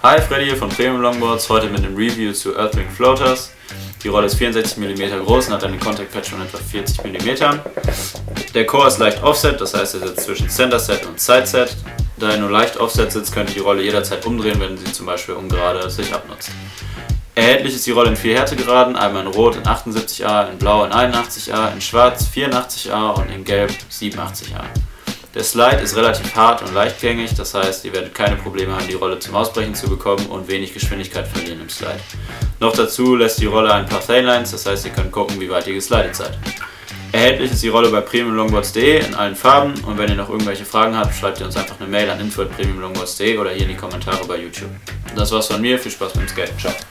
Hi, Freddy hier von Premium Longboards, heute mit dem Review zu Earthwing Floaters. Die Rolle ist 64 mm groß und hat eine Contact Patch von etwa 40 mm. Der Core ist leicht Offset, das heißt er sitzt zwischen Center Set und Side Set. Da er nur leicht Offset sitzt, könnt ihr die Rolle jederzeit umdrehen, wenn sie zum Beispiel ungerade sich abnutzt. Erhältlich ist die Rolle in 4 Härtegraden, einmal in Rot in 78A, in Blau in 81A, in Schwarz 84A und in Gelb 87A. Der Slide ist relativ hart und leichtgängig, das heißt, ihr werdet keine Probleme haben, die Rolle zum Ausbrechen zu bekommen und wenig Geschwindigkeit verlieren im Slide. Noch dazu lässt die Rolle ein paar Thinlines, das heißt, ihr könnt gucken, wie weit ihr geslidet seid. Erhältlich ist die Rolle bei premiumlongboards.de in allen Farben und wenn ihr noch irgendwelche Fragen habt, schreibt ihr uns einfach eine Mail an info@premiumlongboards.de oder hier in die Kommentare bei YouTube. Das war's von mir, viel Spaß beim Skaten, ciao!